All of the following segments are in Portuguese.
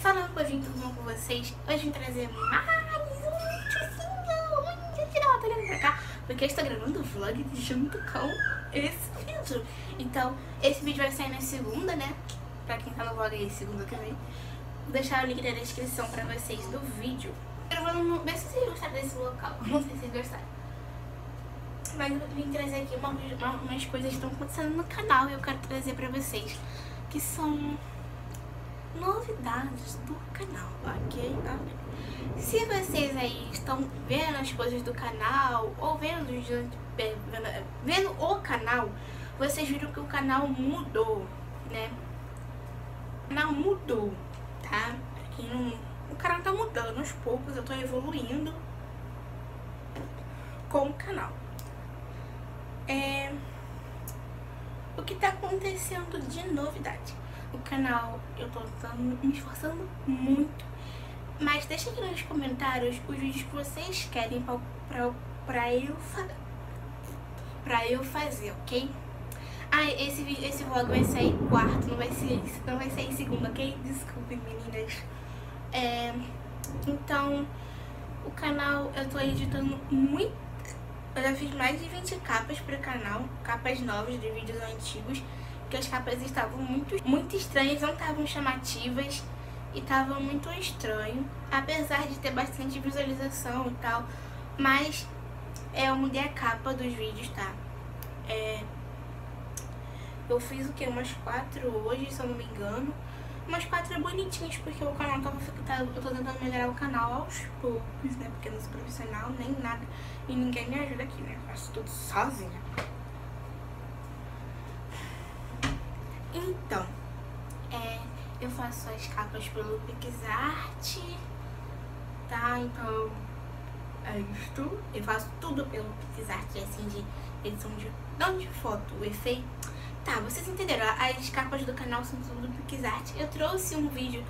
Falando pra vir tudo bom com vocês, hoje eu vim trazer mais um videozinho, muito legal, tá olhando pra cá, porque eu estou gravando o vlog junto com esse vídeo. Então, esse vídeo vai sair na segunda, né? Pra quem tá no vlog aí, segunda que vem. Vou deixar o link na descrição pra vocês do vídeo. Gravando, ver se vocês gostaram desse local, não sei se vocês gostaram. Mas eu vim trazer aqui umas coisas que estão acontecendo no canal e eu quero trazer pra vocês, que são novidades do canal, ok? Se vocês aí estão vendo as coisas do canal ou vendo o canal, vocês viram que o canal mudou, né? O canal mudou, tá? Aqui o canal tá mudando aos poucos, eu tô evoluindo com o canal. O que tá acontecendo de novidade? O canal, eu tô me esforçando muito, mas deixa aqui nos comentários os vídeos que vocês querem pra eu fazer, ok? Esse vlog vai sair quarto, não vai sair segunda, ok? Desculpem, meninas. Então, o canal, eu tô editando muito. Eu já fiz mais de 20 capas pro canal, capas novas de vídeos antigos, que as capas estavam muito estranhas, não estavam chamativas e estavam muito estranho, apesar de ter bastante visualização e tal, mas eu mudei a capa dos vídeos, tá? Eu fiz o que? Umas 4 hoje, se eu não me engano. Umas 4 bonitinhas, porque o canal eu tô tentando melhorar o canal aos poucos, né? Porque eu não sou profissional, nem nada. E ninguém me ajuda aqui, né? Eu faço tudo sozinha. Então, eu faço as capas pelo PixArt, tá? Então, é isto. Eu faço tudo pelo PixArt, assim, de edição não de foto, o efeito. Tá, vocês entenderam, as capas do canal são tudo do PixArt. Eu trouxe um vídeo,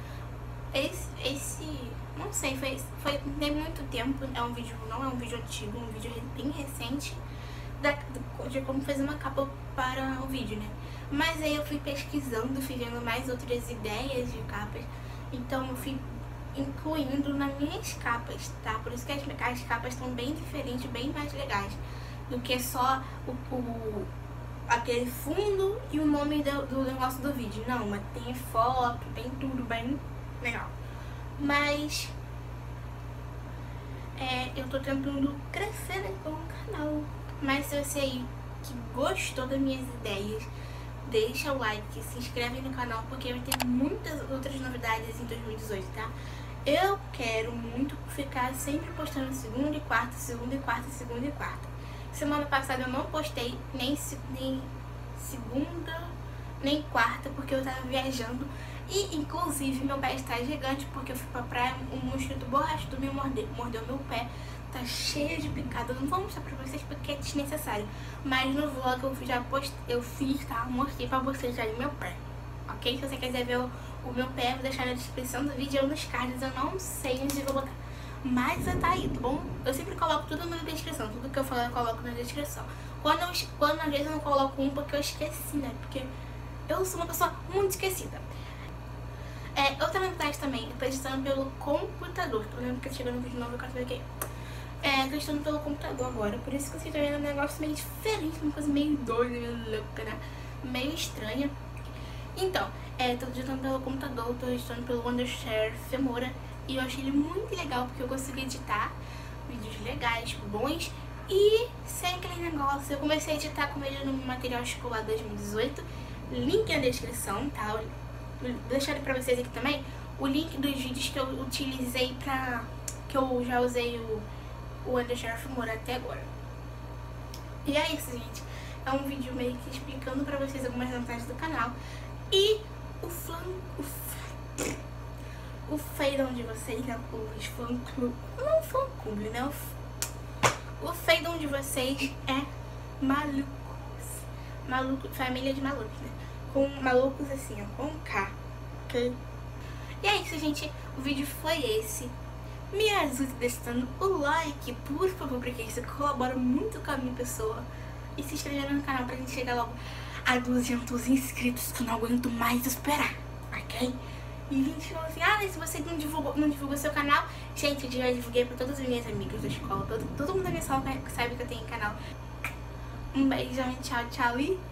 não sei, tem muito tempo, não é um vídeo antigo, um vídeo bem recente de como fazer uma capa para o vídeo, né? Mas aí eu fui pesquisando, fui vendo mais outras ideias de capas, então eu fui incluindo nas minhas capas, tá? Por isso que as capas estão bem diferentes, bem mais legais do que só aquele fundo e o nome do negócio do vídeo. Não, mas tem foto, tem tudo bem legal. Mas eu tô tentando crescer, né, com o canal. Mas se você aí que gostou das minhas ideias, deixa o like, se inscreve no canal, porque vai ter muitas outras novidades em 2018, tá? Eu quero muito ficar sempre postando segunda e quarta, segunda e quarta, segunda e quarta. Semana passada eu não postei nem segunda, nem quarta, porque eu tava viajando. E, inclusive, meu pé está gigante, porque eu fui pra praia, um mosquito borrachudo me mordeu meu pé. Tá cheio de picada. Eu não vou mostrar pra vocês porque é desnecessário. Mas no vlog eu fiz, tá? Mostrei pra vocês já o meu pé. Ok? Se você quiser ver o meu pé, eu vou deixar na descrição do vídeo ou nos cards. Eu não sei onde eu vou botar. Mas tá aí, tá bom? Eu sempre coloco tudo na descrição. Tudo que eu falar eu coloco na descrição. Quando às vezes eu não coloco um porque eu esqueci, né? Porque eu sou uma pessoa muito esquecida. Outra novidade também, eu tô editando pelo computador. Tô lembro que eu chegou no vídeo novo, eu quero ver aqui. Tô editando pelo computador agora. Por isso que vocês estão vendo um negócio meio diferente, uma coisa meio doida, meio louca, né? Meio estranha. Então, tô editando pelo computador, tô editando pelo Wondershare Filmora. E eu achei ele muito legal, porque eu consegui editar vídeos legais, bons. E sem aquele negócio, eu comecei a editar com ele no material escolar 2018. Link na descrição, tá? Vou deixar pra vocês aqui também o link dos vídeos que eu utilizei que eu já usei o Wondershare Filmora até agora. E é isso, gente. É um vídeo meio que explicando pra vocês algumas vantagens do canal. E o feirão de vocês, né? Os fã-clube. Não fã-clube, né? O feirão de vocês é malucos. Família de malucos, né? Com malucos assim, ó, com K, ok? E é isso, gente. O vídeo foi esse. Me ajude deixando o like, por favor, porque isso colabora muito com a minha pessoa. E se inscrevendo no canal pra gente chegar logo a 200 inscritos, que eu não aguento mais esperar, ok? E gente falou assim, ah, se você não divulgou seu canal, gente, eu já divulguei pra todas as minhas amigas da escola, todo mundo da minha sala sabe que eu tenho canal. Um beijão, tchau, tchau e